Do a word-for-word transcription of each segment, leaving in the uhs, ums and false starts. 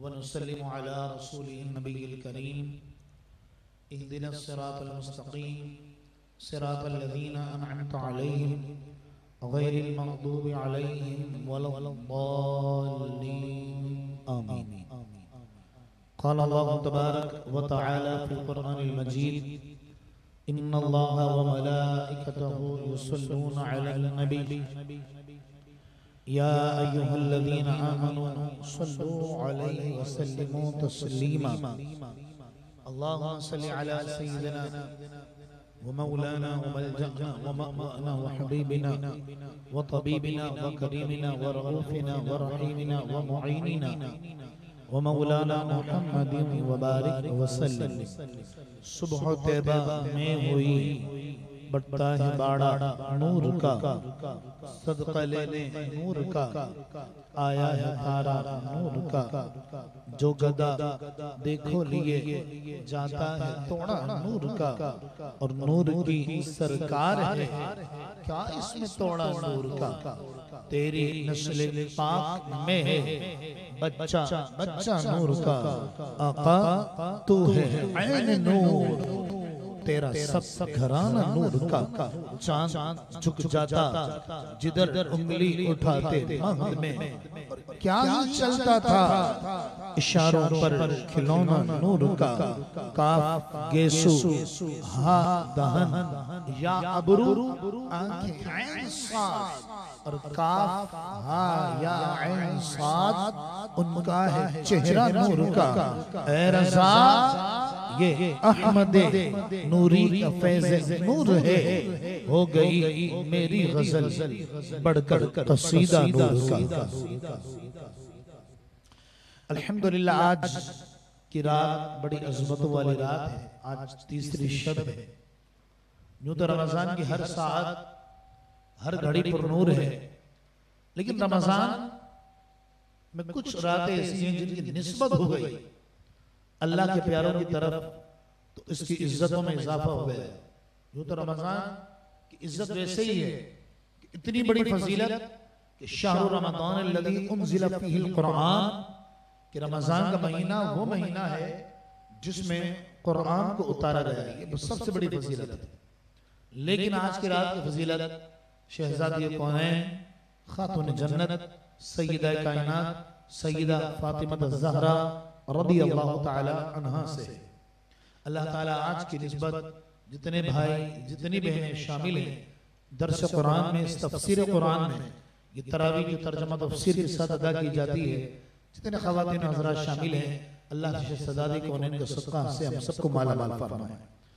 व नुसल्लिमु अला रसूलिहिन नबिय्यिल करीम इहदिनस सिरातल मुस्तकीम सिरातल लज़ीना अनअमता अलैहिम गैरिल मग़दूबि अलैहिम वलद्दाल्लीन आमीन। क़ाल अल्लाहु तबारक व तआला फ़िल क़ुरआनिल मजीद इन्नल्लाहा व मलाइकतहु युसल्लूना अलन नबी या अय्युहल्लज़ीना आमनू सल्लू अलैहि व सल्लिमू तस्लीमा। अल्लाहुम्मा सल्लि अला सय्यिदिना व मौलाना व मलजअना व मअवाना व हबीबिना व तबीबिना व करीमिना व रऊफिना व रहीमिना व मुईनिना व मौलाना मुहम्मदिन व बारिक व सल्लिम। सुबह तैबा में हुई बढ़ता है बाड़ा नूर का, सदका लेने नूर का आया है तारा नूर का। जो गदा देखो लिए जाता है तोड़ा नूर का, और नूर की सरकार है क्या इसमें तोड़ा नूर का। तेरी नस्ल पाक में है बच्चा बच्चा नूर का। आका तू है ऐन नूर, तेरा सब घराना नूर का। चांद झुक जाता जिधर उंगली उठाते महल में, क्या ही चलता था इशारों पर खिलौना नूर का। काफ गेसु हा दहन या अबरू आंखें ऐन साद, और काफ हा या ऐन साद उनका है चेहरा नूर का। ए रज़ा ये अहमदे नूरी का फैज़ नूर है, हो गई मेरी गजल बढ़कर कसीदा नूर का। अल्हम्दुलिल्लाह आज की रात बड़ी अज़मतों वाली रात है। आज तीसरी शब है। यूं तो रमजान की हर सात हर घड़ी पर नूर है, लेकिन रमजान में कुछ रातें ऐसी हैं जिनकी निस्बत हो गई अल्लाह के प्यारों की तरफ, तो इसकी इज्जतों में इजाफा हो गया। यूं तो रमजान की इज्जत वैसे ही है कि इतनी बड़ी फजीलत कि शाहरु रमज़ान अल्लज़ी उन्ज़िला फ़ीहिल क़ुरआन, कि रमजान का महीना वो महीना है जिसमें कुरान को उतारा गया है। ये सबसे बड़ी फजीलत है। लेकिन आज की रात की फजीलत शहजादी कौनैन खातून जन्नत सय्यदा कायनात सय्यदा फातिमा ज़हरा रज़ियल्लाहु ताला अन्हा से। अल्लाह ताला आज की निस्बत जितने भाई जितनी बहनें शामिल हैं दर्स कुरान में, इस तफसीर कुरान में, ये तरावी की तर्जुमा तफसीर के साथ अदा की जाती है, जितने ख़वातीन हज़रात शामिल हैं, अल्लाह की शहज़ादी कौनैन के सदक़ा से हम सबको माला माल फरमाए।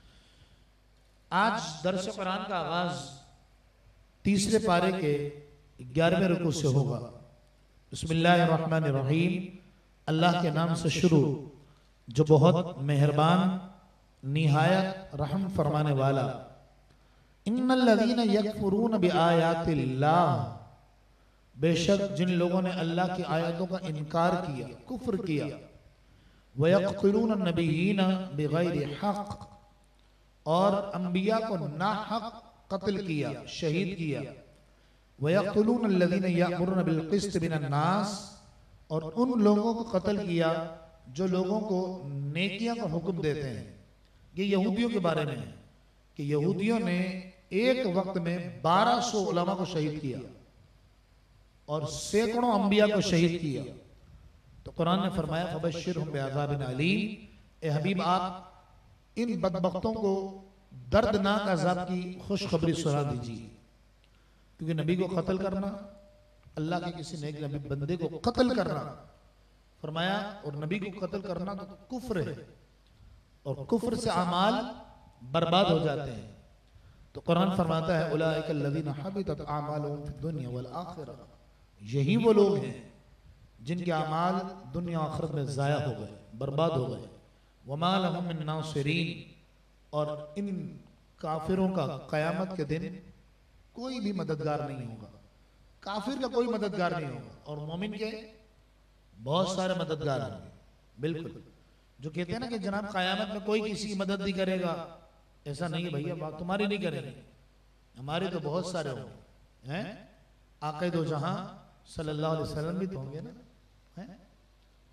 आज दर्स कुरान का आगाज तीसरे पारे के ग्यारहवें रुकू से होगा। बिस्मिल्लाहिर्रहमानिर्रहीम, अल्लाह के नाम से शुरू जो बहुत मेहरबान निहायत रहम फरमाने वाला। इन्नल्लज़ीना यकफुरून बिआयातिल्लाह, बेशक जिन लोगों ने अल्लाह की आयतों का इनकार किया, कुफ्र किया। वयक़्तुलून नबिय्यीना बिग़ैरि हक़, और अंबिया को नाहक कत्ल किया, शहीद किया। वयक़्तुलून अल्लज़ीना यअमुरूना बिल-क़िस्त मिनन-नास, और उन लोगों को कत्ल किया जो लोगों को नेकियां का हुक्म देते हैं। ये यहूदियों के बारे में है कि यहूदियों ने एक वक्त में बारह सौ उलमा को शहीद किया और सैकड़ों अंबिया को शहीद किया। तो कुरान ने फरमाया फबश्शिरहुम बिअज़ाबिन अलीम, ए हबीब आप इन बदबख्तों को दर्दनाक अज़ाब की खुशखबरी सुना दीजिए। क्योंकि नबी को कत्ल करना, अल्लाह के किसी नेक नबी बंदे को कत्ल करना, फरमाया, और नबी को कत्ल करना तो कुफ्र है, और कुफ्र से अमाल बर्बाद हो जाते हैं। तो कुरान फरमाता है उलाइका अल्लज़ीना हबितत अमालुहुम फिद दुनिया वल आखिरह, यही वो लोग हैं जिनके अमाल दुनिया आखिरत में ज़ाया हो गए, बर्बाद हो गए। वमा लहुम मिन नासिरीन, और इन काफिरों का क़यामत के दिन कोई भी मददगार नहीं होगा। काफिर का कोई मददगार नहीं होगा, और मोमिन के बहुत सारे मददगार होंगे। बिल्कुल, जो कहते हैं ना कि जनाब क़यामत में कोई किसी की मदद नहीं करेगा, ऐसा नहीं है भैया, बात तुम्हारी नहीं करेंगे, हमारे तो बहुत सारे होंगे हैं। आक़ा दो जहां सल्लल्लाहु अलैहि वसल्लम भी तो होंगे ना, हैं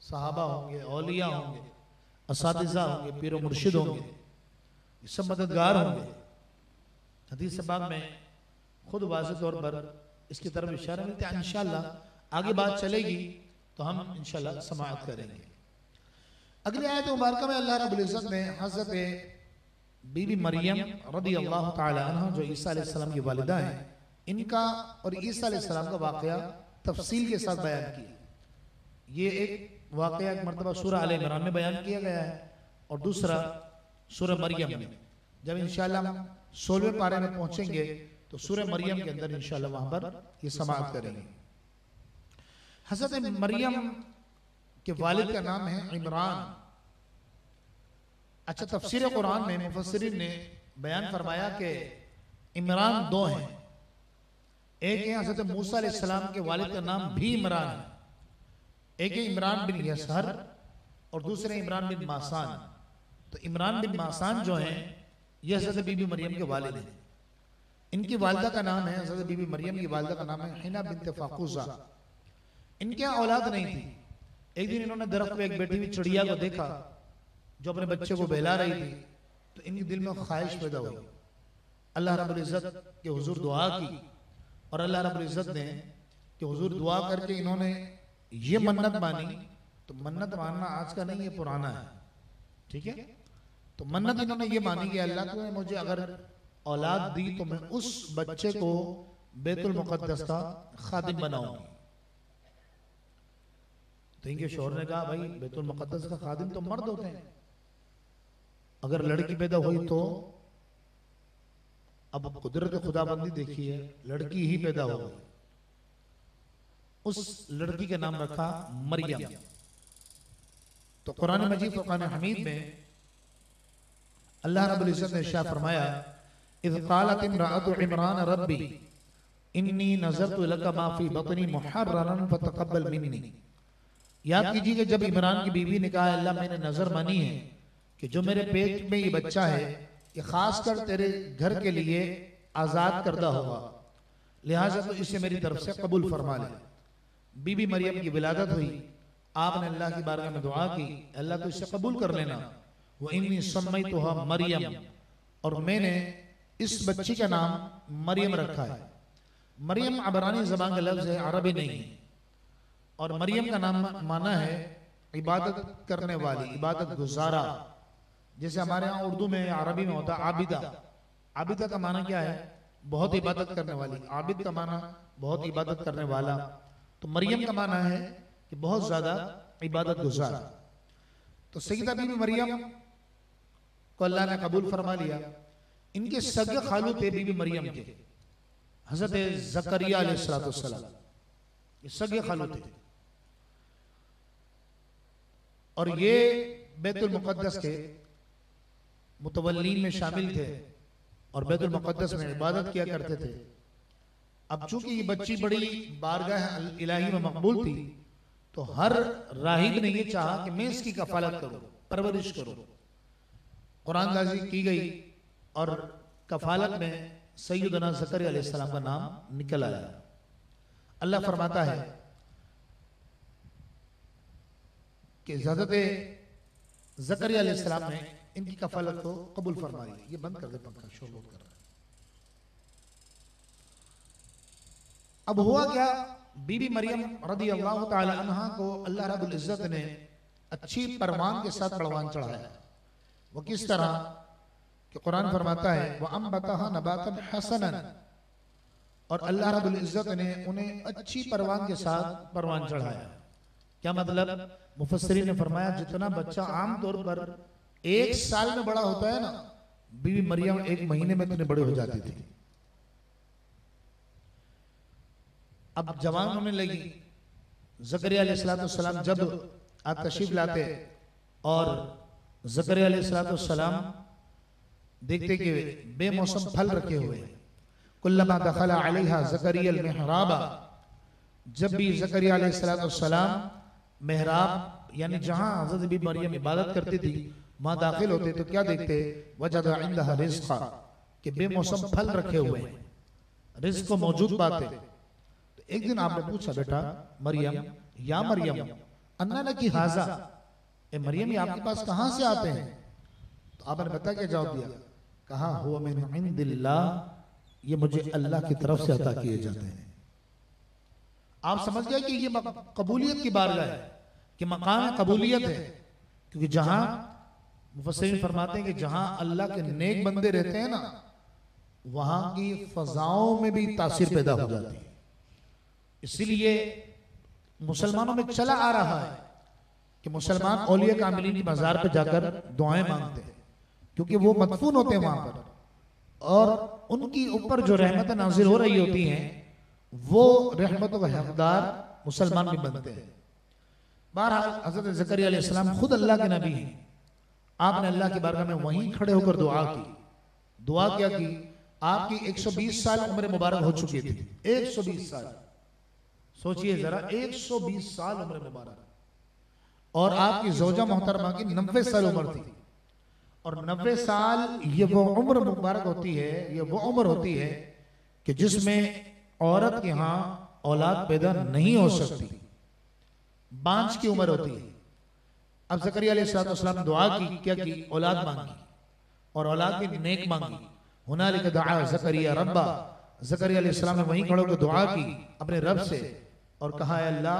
सहाबा होंगे, औलिया होंगे, असातिज़ा होंगे, पीर मुर्शिद होंगे, ये सब मददगार होंगे। हदीस पाक में खुद वाज़ेह तौर पर इसकी तरफ इशारा मिलता है। इंशाअल्लाह आगे बात चलेगी तो हम इंशाअल्लाह समाअत करेंगे। अगली आयत मुबारका में अल्लाह रब्बुल इज़्ज़त ने हज़रत बीबी मरियम रज़ी अल्लाह तआला अन्हा जो ईसा अलैहिस्सलाम की वालिदा हैं, इनका और ईसा अलैहिस्सलाम का वाक़या तफसील के साथ बयान किया। ये एक वाक़या एक मरतबा सूरह आल इमरान में बयान किया गया है और दूसरा सूरह मरियम में। जब इंशाअल्लाह हम सोलहवें पारे में पहुंचेंगे तो सूरह मरियम के अंदर इंशाअल्लाह वहां पर ये समाअत करेंगे। हज़रत मरियम के वालिद का नाम है इमरान। अच्छा, तफसीर कुरान में मुफस्सिरीन ने बयान फरमाया कि इमरान दो हैं। एक है हज़रत मूसा अलैहिस्सलाम के वालिद का नाम भी इमरान है, एक है इमरान बिन यसहर और दूसरे इमरान बिन मासान। तो इमरान बिन मासान जो हैं ये हज़रत बीबी मरियम के वालिद हैं। इनकी वालिदा का नाम है, हज़रत बीबी मरियम की वालिदा का नाम है हिना बिन्त फाकूजा। इनके यहाँ औलाद नहीं थी। एक दिन इन्होंने दरख्त पे एक बैठी हुई चिड़िया को देखा जो अपने बच्चे को बहला रही थी, तो इनके दिल में ख्वाहिश पैदा हुई। अल्लाह रब्बुल इज़्ज़त के हुजूर दुआ की और अल्लाह रब्बुल इज़्ज़त ने कि हुजूर दुआ करके इन्होंने ये मन्नत मानी। तो मन्नत मानना आज का नहीं, ये पुराना है, ठीक है। तो मन्नत इन्होंने ये मानी कि अल्लाह तूने मुझे अगर औलाद दी तो मैं उस बच्चे को बैतुल मुक़द्दस का खादिम बनाऊंगी। तो इनके शौहर ने कहा, भाई बैतुल मुक़द्दस का खादिम तो मर्द होते हैं, अगर लड़की पैदा हुई तो? अब कुदरत खुदाबंदी देखिए, लड़की ही पैदा हो गई। उस लड़की का नाम रखा मरियम। तो कुरान मजीद फुरकान हमीद में अल्लाह रब्बुल इज़्ज़त ने इरशाद फरमाया, इज़ क़ालत इम्राअतु इमरान रब्बी इन्नी नज़रतु लका मा फ़ी बतनी मुहर्ररन फ़तक़ब्बल मिन्नी। याद कीजिए कि जब इमरान की बीवी ने कहा, अल्लाह मैंने नजर मानी है कि जो मेरे पेट में ये बच्चा है ये खास कर तेरे घर के लिए आजाद करदा होगा, लिहाजा तो इसे मेरी तरफ से कबूल फरमा ले। बीबी मरियम की विलादत हुई, आपने अल्लाह की बारगाह में दुआ की, अल्लाह तो इसे कबूल कर लेना। वो इन्नी सम्मैतुहा मरियम, और मैंने इस बच्ची का नाम मरियम रखा है। मरियम अबरानी जबान का लफ्ज है, अरबी नहीं है। और मरियम का नाम माना है इबादत करने वाली, इबादत गुजारा। जैसे हमारे यहाँ उर्दू में अरबी में होता है आबिदा। आबिदा का माना क्या है? बहुत इबादत करने वाली। आबिद का माना बहुत इबादत करने वाला। तो मरियम का माना है कि बहुत ज्यादा इबादत गुजार। तो सैयदा बीबी मरियम को अल्लाह ने कबूल फरमा लिया। इनके सगे खालू थे बीबी मरियम के, हजरत ज़करिया अलैहिस्सलाम, ये सगे खालू थे। और ये बैतुल मुक़द्दस के मुतवल्लीन में शामिल थे और बैतुल मुक़द्दस में इबादत किया करते थे। अब चूंकि ये बच्ची बड़ी बारगाह इलाही में मकबूल थी, तो हर राहिब ने ये चाहा कि मैं इसकी कफालत करूं, परवरिश करूं। कुरान नाज़िल की गई और कफालत में सैयदना ज़करिया अलैहिस्सलाम का नाम निकल आया। अल्लाह फरमाता है कि हज़रत ज़करिया अलैहिस्सलाम ने इनकी कफालत को कबूल फरमा लिया। ये बंद कर दे पंखा, शोर बहुत कर रहा है। अब हुआ क्या, बीबी मरियम रज़ी अल्लाह तआला अन्हा को अल्लाह रब्बुल इज़्ज़त ने अच्छी परवान के साथ परवान चढ़ाया। वो किस तरह कि कुरान फरमाता है, व अंबतहा नबातन हसनन, और अल्लाह रब्बुल इज़्ज़त ने उन्हें अच्छी परवान के साथ परवान चढ़ाया। क्या मतलब? मुफस्सिरीन ने फरमाया जितना बच्चा आम तौर पर एक साल में बड़ा होता है ना, बीबी मरियम एक महीने में इतने बड़े हो जाती थी। अब जवान होने लगी। ज़करिया अलैहिस्सलाम जब आप तशरीफ लाते और ज़करिया अलैहिस्सलाम देखते कि बेमौसम फल रखे हुए हैं। कुल्लमा दखला अलैहा ज़करिया अल-मिहराबा, जब भी ज़करिया अलैहिस्सलाम मेहराब यानी जहां हज़रत बीबी मरियम इबादत करती थी वहां दाखिल होते तो क्या देखते? वजदा इंदहा रिज़्क़ा, कि बेमौसम फल रखे हुए हैं, रिज़्क़ को मौजूद पाते। तो एक दिन आपने पूछा, बेटा मरियम, या मरियम, अन्ना लकी हाजा, ए मरियम ये आपके पास कहां से आते हैं? तो आपने बता क्या जवाब दिया? कहा हुवा मिन इंदिल्लाह, ये मुझे अल्लाह की तरफ से अता किए जाते हैं। आप समझ गए कि ये कबूलियत की बारगाह है, कि मकाम कबूलियत है। क्योंकि जहां मुफस्सिरीन फरमाते हैं कि जहां अल्लाह के नेक बंदे रहते हैं ना, वहां की फजाओं में भी तासीर पैदा हो जाती है। इसीलिए मुसलमानों में चला आ रहा है कि मुसलमान औलिया कामिलीन की मज़ार पे जाकर दुआएं मांगते हैं, क्योंकि वो मदफून होते हैं वहां पर, और उनकी ऊपर जो रहमतें नाजिल हो रही होती हैं वो रहमतों का हकदार मुसलमान भी बनते हैं। बहरहाल हज़रत ज़करिया अलैहिस्सलाम खुद अल्लाह के नबी हैं। आपने अल्लाह की बारगाह में वहीं खड़े होकर दुआ की। दुआ क्या की? आपकी एक सौ बीस साल उम्र मुबारक हो चुकी थी। एक सौ बीस साल, सोचिए जरा, एक सौ बीस साल उम्र मुबारक, और आपकी ज़ौजा मोहतरमा की नब्बे साल उम्र थी। और नब्बे साल ये वो उम्र मुबारक होती है, ये वो उम्र होती है कि जिसमें औरत के यहाँ औलाद पैदा नहीं हो सकती, बांझ की उम्र होती है। अब ज़करिया अलैहिस्सलाम ने दुआ की, क्या की? औलाद मांगी, और औलाद की नेक मांगी। हुनालिका दुआ ज़करिया रब्बा, ज़करिया अलैहिस्सलाम ने वहीं खड़े होकर दुआ की अपने रब से, और कहा अल्लाह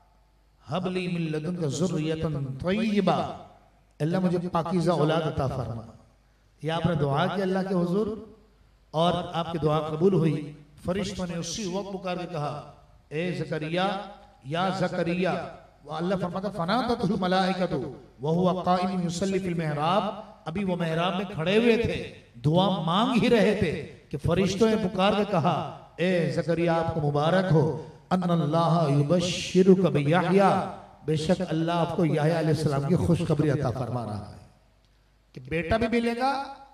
हबली मिन लदुनका ज़ुर्रियतन तय्यिबा, अल्लाह मुझे पाकीज़ा औलाद अता फरमा। ये आपने दुआ की अल्लाह के हुजूर, और आपकी दुआ कबूल हुई। फरिश्तों ने उसी वक्त पुकार के कहा, ए ज़करिया, या ज़करिया। अल्लाह फरमाता फनाततहुल मलाइकतु व हुवा काइम युसल्ली फिल मेहराब, अभी वो मेहराब में खड़े हुए थे, दुआ मांग ही रहे थे कि फरिश्तों ने पुकार के कहा, ए ज़करिया आपको मुबारक हो, अन्नल्लाह युबश्शिरुका बियहया, बेशक अल्लाह आपको यहया अलैहिस्सलाम की खुशखबरी अता फरमा रहा है कि बेटा भी मिलेगा,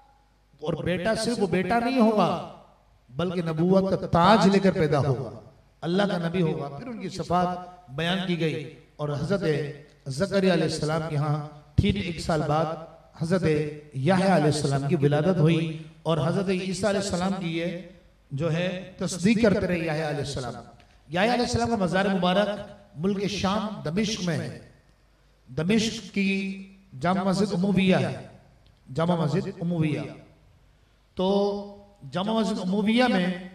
और बेटा सिर्फ वो बेटा नहीं होगा बल्कि नबूवत का ताज लेकर पैदा होगा, अल्लाह का नबी होगा। फिर उनकी सफात बयान की गई, और हजरत ज़करिया अलैहिस्सलाम के यहाँ ठीक एक साल बाद हजरत यहया अलैहिस्सलाम की विलादत हुई, और हजरत ईसा अलैहिस्सलाम की ये जो है तस्दीक करते रहे यहया अलैहिस्सलाम। यहया अलैहिस्सलाम का मज़ार मुबारक मुल्क शाम दमिश्क में है। दमिश्क की जामा मस्जिद उमविया है, जामा मस्जिद उमविया। तो जामा मस्जिद उमविया में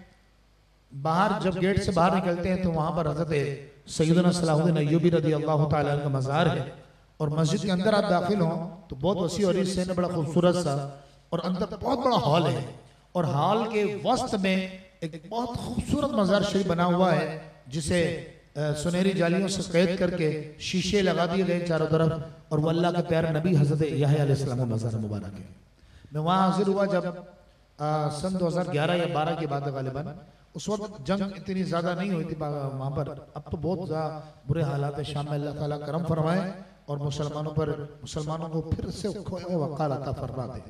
बाहर जब गेट से बाहर निकलते हैं तो वहां पर हजरत सैयदना सलाहुद्दीन अय्यूबी रज़ियल्लाहु ताला अन्हु का मज़ार है, और मस्जिद के अंदर आप दाखिल हो तो बहुत वसी और इससे न बड़ा खूबसूरत सा, और अंदर बहुत बड़ा हॉल है, और हॉल के वस्त में एक बहुत खूबसूरत मज़ार शरीफ बना हुआ है, जिसे सुनहरी जालियों से कैद करके शीशे लगा दिए गए चारों तरफ, और वो अल्लाह के प्यारे नबी हजरत यहया अलैहिस्सलाम का मज़ार मुबारक है। मैं वहाँ हाजिर हुआ जब आ, सन दो हज़ार ग्यारह या बारह की बात है गालिबन। उस वक्त जंग इतनी ज्यादा नहीं हुई थी वहां पर, अब तो बहुत ज्यादा बुरे हालात है। शाम में अल्लाह ताला करम फरमाए और मुसलमानों पर मुसलमानों को फिर से खोया हुआ वक़ार अता फरमा दे।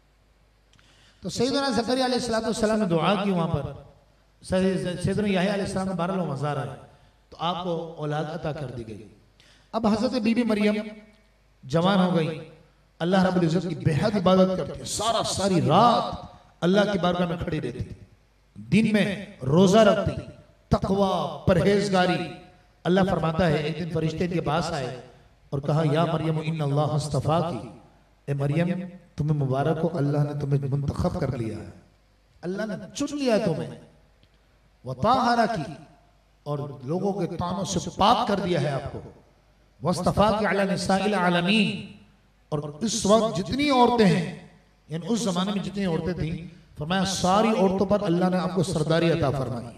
तो सैयदना ज़करिया अलैहिस्सलाम ने दुआ की, वहां पर सैयदना यहया अलैहिस्सलाम का बारह मज़ार है, तो आपको औलाद अता कर दी गई। अब हजरत बीबी मरियम जवान हो गई, अल्लाह रब्बुल इज्जत की बेहद इबादत करती, सारा सारी रात अल्लाह की बारगाह में खड़ी रहती, दिन में रोजा रखती, तकवा परहेजगारी। अल्लाह फरमाता है एक दिन फरिश्ते के पास आए और कहा, या मरियम इन्नल्लाह अस्तफाकी, ए मरियम तुम्हें मुबारक हो, अल्लाह ने तुम्हें मुंतखब कर लिया है, अल्लाह ने चुन लिया तुम्हें, वताहरा की, और लोगों के तानों से पाक कर दिया है आपको, वस्तफाकी अला निसाइल आलमीन। और इस वक्त जितनी औरतें हैं, यानी उस जमाने में जितनी औरतें थी, फरमाया सारी औरतों पर अल्लाह ने आपको सरदारी अता फरमाई,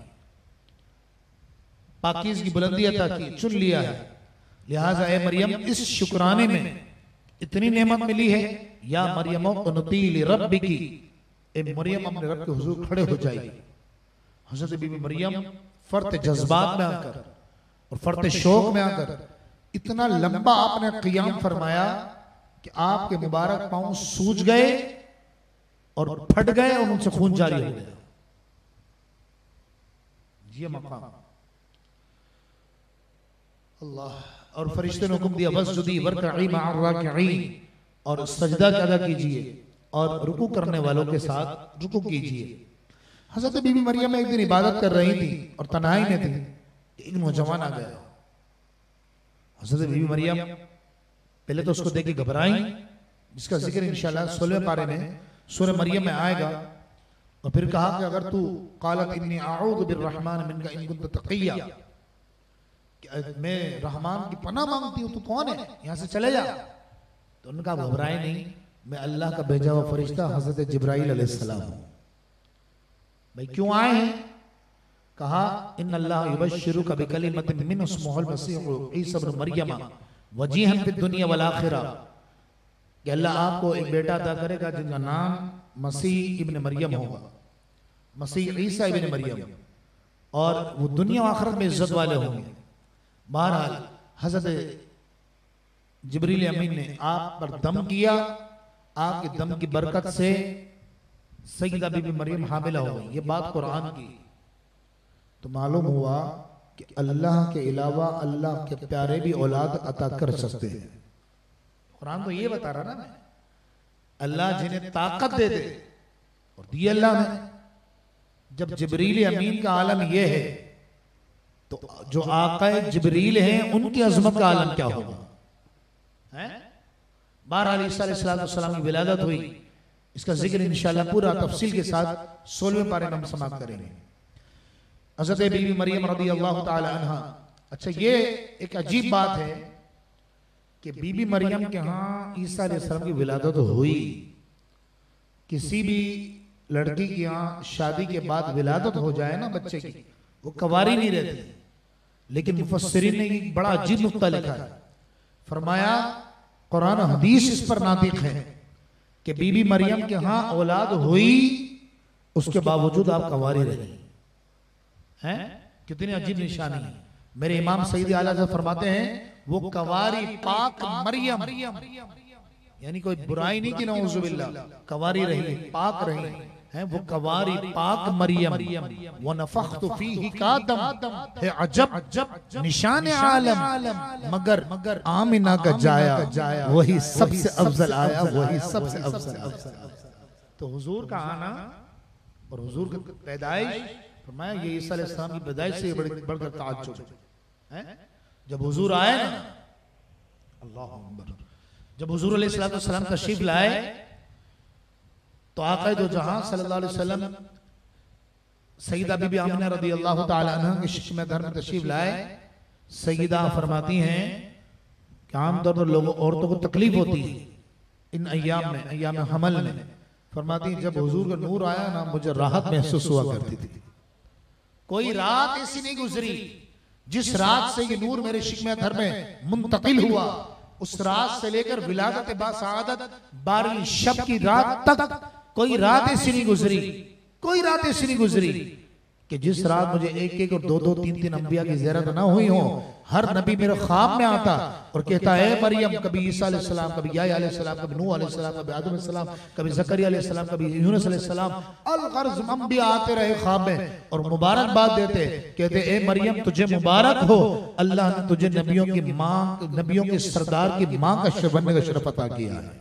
पाकीज़ की बुलंदी अता की, चुन लिया है। लिहाजा ए मरियम इस शुक्राने में इतनी नेमत मिली है, या मरियम क़ुनती लिरब्बिकी, ए मरियम अपने रब के हुजूर खड़े हो जाएगी। हज़रत बीबी मरियम फर्त जज्बात में आकर और फर्त शौक में आकर इतना लंबा आपने क़ियाम फरमाया कि आपके मुबारक पांव सूज गए और फट गए और उनसे खून जारी हो गया। ये मकाम अल्लाह। और फरिश्ते ने हुक्म दिया, वस्जुदी वरकई मअर राकिईन, और सजदा अदा कीजिए और रुकू करने वालों के साथ रुकू कीजिए। हजरत बीबी मरियम एक दिन इबादत कर रही थी और तन्हाई में थी, एक नौजवान आ गया। हज़रत बीबी मरियम पहले तो उसको देख के घबराई, जिसका जिक्र इंशाल्लाह सोलहवें पारे में सूरह मरियम में आएगा। और फिर कहा कि अगर तू क़ालत इन्नी अऊज़ु बिर्रहमान मिनका इन कुन्त तक़िया, मैं रहमान की पनाह मांगती हूँ, तू कौन है, यहाँ से चले जा। तो उनका घबराए नहीं, मैं अल्लाह का भेजा हुआ फरिश्ता हज़रत जिब्राइल अलैहिस्सलाम हूँ। भाई क्यों आए हैं? कहा इन्न अल्लाह युबश्शिरुका बिकलिमतिन मिन्हु इस्मुहुल मसीहु ईसा इब्न मरियम वजीहन फिद दुनिया वल आखिरा, कि अल्लाह आपको एक बेटा अता करेगा जिसका नाम मसीह इब्न मरियम होगा, मसीह ईसा इब्न मरियम, और वो दुनिया और आखिरत में इज्जत वाले होंगे। बहरहाल हज़रत जिब्रील अमीन ने आप पर दम किया, आपके दम की बरकत से सैयदा बीबी मरियम हामिला हो गई। ये बात कुरान की। तो मालूम हुआ कि अल्लाह के अलावा अल्लाह के प्यारे भी औलाद अता कर सकते हैं। कुरान तो ये बता रहा ना, मैं अल्लाह जिन्हें ताकत दे दे और दी अल्लाह ने। जब जिब्रील अमीन का आलम यह है तो जो आका जिब्रील हैं उनकी अजमत का आलम क्या होगा। बहरहाल ईसा अलैहिस्सलाम की विलादत हुई, इसका जिक्र इंशाअल्लाह पूरा तफसील के साथ सोलहवें पारे में हम समाप्त करेंगे। हज़रत बीबी मरियम रज़ियल्लाहु ताला अन्हा। अच्छा, ये एक अजीब बात है कि बीबी मरियम के यहाँ ईसा अलैहिस्सलाम की विलादत हुई। किसी भी लड़की के यहाँ शादी के बाद विलादत हो जाए ना बच्चे की, वो कवारी नहीं रहती। लेकिन मुफस्सिरीन ने एक बड़ा अजीब नुक्ता लिखा है, फरमाया कुरान हदीस इस पर नातिक है कि बीबी मरियम के यहाँ औलाद हुई, उसके बावजूद आप कवारी रही हैं। कितनी अजीब निशानी है। मेरे इमाम सईद आला हज़रत फरमाते हैं वो कवारी पाक मरियम, यानी कोई बुराई नहीं कि नऊज़ुबिल्लाह, कवारी रही, पाक रही है, वो कवारी पाक मरियम। व नफ़ख्तु फीही कादम है अजब निशान आलम, मगर मगर आमिना का जाया वही सबसे अफजल आया, वही सबसे अफजल। तो हुजूर का आना और हुजूर की पैदाइश, फरमाया ये ईसा अलैहिस्सलाम की पैदाइश से बड़ी बढ़कर ताज्जुब है। जब हुजूर आए ना, अल्लाहु अकबर, जब हुजूर अलैहिस्सलाम तशरीफ लाए तो आका दो जहां सल्लल्लाहु अलैहि वसल्लम सईदा बीबी आमिना रज़ियल्लाहु ताला अन्हा के शिश में घर में तशरीफ लाए। सईदा फरमाती हैं कि आमतौर पर लोगों औरतों को तकलीफ होती है इन अय्याम में, अय्याम हमल में। फरमाती जब हुजूर का नूर आया ना, मुझे राहत महसूस हुआ करती थी। कोई रात ऐसी नहीं गुजरी जिस रात से ये नूर मेरे शिकमे घर में मुंतकिल हुआ, उस रात से लेकर विलादत बासआदत बारहवीं शब की रात तक कोई रात ऐसी नहीं गुजरी, कोई रात ऐसी नहीं गुजरी कि जिस रात मुझे एक एक और दो दो तीन तीन अंबिया की ज़ियारत ना हुई हो। हर नबी मेरे ख्वाब में आता और कहता है मरियम, कभी ईसा अलैहिस्सलाम, कभी याह्या अलैहिस्सलाम, कभी नूह अलैहिस्सलाम, कभी आदम अलैहिस्सलाम, कभी ज़करिया अलैहिस्सलाम, कभी यूनुस अलैहिस्सलाम। अल-गर्ज़ अंबिया आते रहे ख्वाब में और मुबारकबाद देते, कहते ए मरियम तुझे मुबारक हो, अल्लाह ने तुझे नबियों की माँ, नबियों के सरदार की माँ का शरफ बनने का शरफ अता किया है।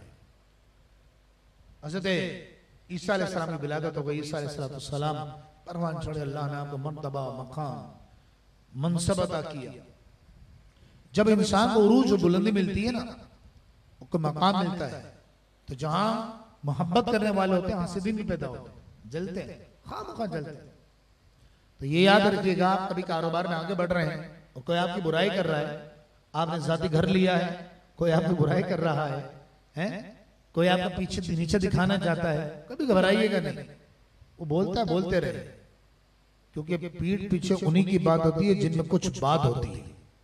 हज़रत ईसा अलैहिस्सलाम की विलादत हो गई। ईसा अलैहिस्सलाम परवान चढ़े, अल्लाह ने आपको मर्तबा, मकाम, मनसब अता किया। जब इंसान को उरूज और बुलंदी मिलती है ना, उसको मकाम मिलता है, तो जहां मोहब्बत करने वाले होते हैं हासिदीन भी पैदा होते हैं, जलते हैं, खामखा जलते हैं। तो ये याद रखिएगा, आप कभी कारोबार में आगे बढ़ रहे हैं और कोई आपकी बुराई कर रहा है, आपने जाती घर लिया है, कोई आपकी बुराई कर रहा है, हैं? कोई आपका पीछे नीचे दिखाना चाहता है, कभी घबराइएगा नहीं। वो बोलता है, बोलते रहे, क्योंकि पीठ पीछे उन्हीं की बात होती है जिनमें कुछ बात होती है,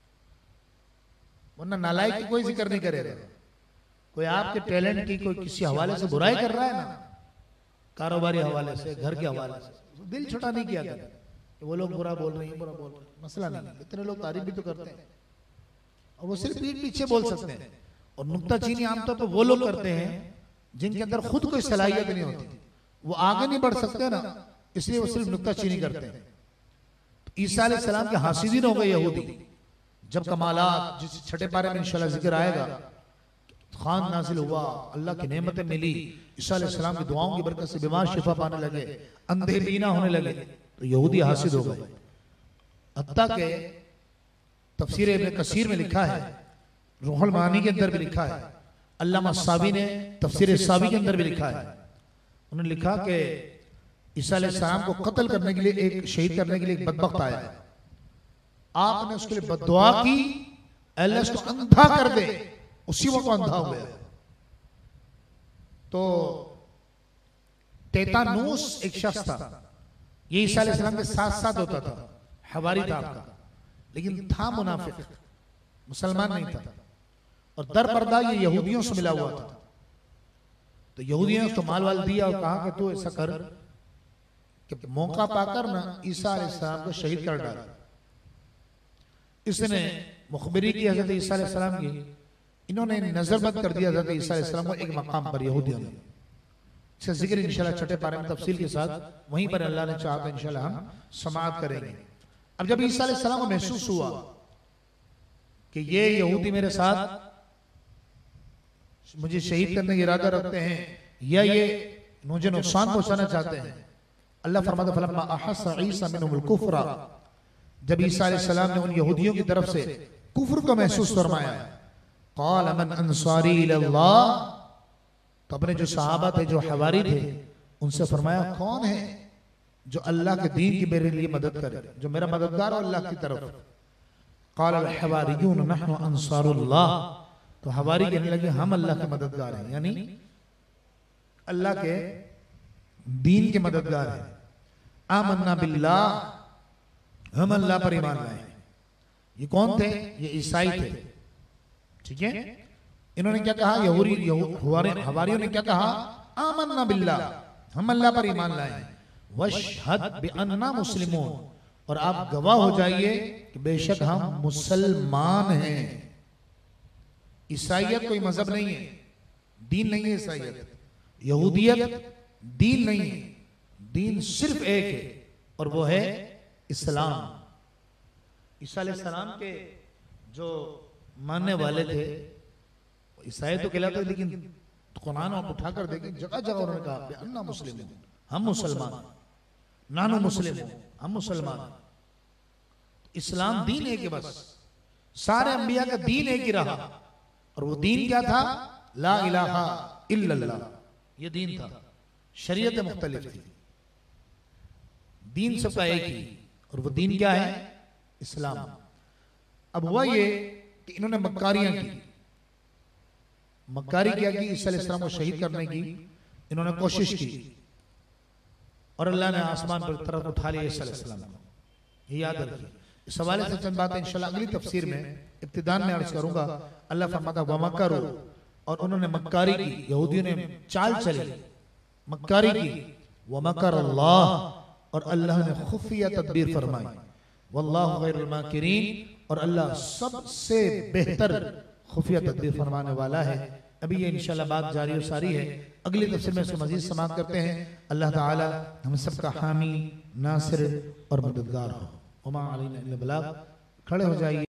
वरना नालायक की कोई जिक्र नहीं करेगा। कोई आपके टैलेंट की कोई किसी हवाले से बुराई कर रहा है ना, कारोबारी हवाले से, घर के हवाले से, दिल छोटा नहीं किया कर, वो लोग बुरा बोल रहे हैं, बुरा बोल रहे हैं, मसला नहीं। इतने लोग तारीफ भी तो करते हैं और वो सिर्फ पीठ पीछे बोल सकते हैं। और नुक्ताचीनी आमतौर पर वो लोग करते हैं जिनके अंदर खुद कोई सलाहियत नहीं होती, वो आगे नहीं बढ़ सकते ना, इसलिए वो सिर्फ नुक्ताचीनी करते हैं। ईसा अलैहिस्सलाम के हासिदीन हो गए यहूदी। जब कमालात, जिस छठे पारे में इंशाल्लाह जिक्र आएगा, खान नाजिल हुआ, अल्लाह की नेमतें मिली, ईसा अलैहिस्सलाम की दुआओं की बरकत से बीमार शिफा पाने लगे, अंधे बीना होने लगे, तो यहूदी हासिद हो गए। हत्ता के तफसीर इब्न कसीर में लिखा है रूहुल मानी के अंदर भी लिखा है, अल्लामा सावी ने तफसीर सावी के अंदर भी लिखा है। उन्होंने लिखा कि ईसा अलैहिस्सलाम को कत्ल करने के लिए, एक शहीद करने के लिए एक बदबख्त आया, आपने उसके लिए बद्दुआ की, अल्लाह उसको अंधा कर दे, उसी वक्त अंधा हो गया। तो तेतानूस एक शख्स था, ये ईसा अलैहिस्सलाम के साथ साथ होता था, हवारी था आपका, लेकिन था मुनाफिक, मुसलमान नहीं था, और दर पर्दा ये यहूदियों से मिला हुआ था। तो यहूदियों ने उसको माल वाल दिया और कहा कि तू ऐसा कर कि मौका पाकर ना ईसा अलैहिस्सलाम को शहीद कर डाला। इसने मुखबिरी की हजरत ईसा अलैहिस्सलाम की, इन्होंने नजरबंद कर दिया हजरत ईसा अलैहिस्सलाम को एक मकाम पर यहूदियों ने। इसका जिक्र इंशाल्लाह छठे पारे में तफसील के साथ वहीं पर अल्लाह ने चाहा तो इंशाल्लाह हम समाअत करेंगे। अब जब ईसा अलैहिस्सलाम को महसूस हुआ कि ये यहूदी मेरे साथ मुझे शहीद करने का इरादा रखते हैं या ये मुझे नुकसान पहुंचाना चाहते हैं, अल्लाह फरमाता फलम्मा अहस्सा ईसा मिनहुल कुफ्रा, जब ईसा अलैहिस्सलाम ने उन यहूदियों की तरफ से कुफ्र को महसूस फरमाया, क़ाल मन अंसारी इलल्लाह, तो अपने जो सहाबा थे, जो हवारी थे, उनसे फरमाया कौन है जो अल्लाह के दीन की मेरे लिए मदद करे, जो मेरा मददगार हो अल्लाह की तरफ। क़ाल अल हवारियून नहनु अंसारुल्लाह, तो हवारी कहने लगे हम अल्लाह के मददगार हैं, यानी अल्लाह के दीन के मददगार हैं। आमन्ना बिल्लाह, हम अल्लाह पर ईमान लाए। ये कौन थे? ये ईसाई थे, ठीक है। इन्होंने क्या कहा, यहूदी हवारियों ने क्या कहा, आमन्ना बिल्लाह, हम अल्लाह पर ईमान लाए। वशहद बिअन्ना मुस्लिमून, और आप गवाह हो जाइए कि बेशक हम मुसलमान हैं। ईसाइयत कोई मजहब नहीं है, दीन नहीं है ईसाइयत, यहूदियत दीन नहीं है, दीन सिर्फ एक है और वो है इस्लाम। ईसा अलैहिस्सलाम के जो मानने वाले थे ईसाई तो कहलाते, लेकिन कुरान आप उठा कर देखें जगह जगह उन्होंने कहा अन्ना मुस्लिम, हम मुसलमान, नानो मुस्लिम, हम मुसलमान। इस्लाम दीन है कि बस सारे अंबिया का दीन एक ही रहा, और वो दीन क्या था, ला इलाहा इल्लल्लाह, ये दीन था। शरीयत मुख्तलिफ थी, दीन सबका एक ही, और वो दीन क्या है, इस्लाम। अब हुआ ये कि इन्होंने मक्कारियां की, मक्कारी क्या की, ईसा अलैहिस्सलाम को शहीद करने की इन्होंने कोशिश की, और अल्लाह ने आसमान पर तरफ उठा लिया ईसा अलैहिस्सलाम को। ये याद रखिए। इस हवाले से चंद बातें इंशाल्लाह अगली तफसीर में इब्तिदान में अर्ज करूंगा। अल्लाह फरमाता वमकरू, और उन्होंने मक्कारी की, यहूदियों ने चाल चली, मक्कारी की। वमकर अल्लाह, और अल्लाह ने खुफिया तदबीर फरमाई। वल्लाहु खैरुल माकिरीन, और अल्लाह सबसे बेहतर खुफिया तदबीर फरमाने वाला है। अभी ये इंशाल्लाह बात जारी और सारी है, अगली तफसीर में इसको मजीद समाप्त करते हैं। अल्लाह ताला हम सबका हामी, नासिर और मददगार हो। उमा अलैना इल्ला बलाग। खड़े हो जाइए।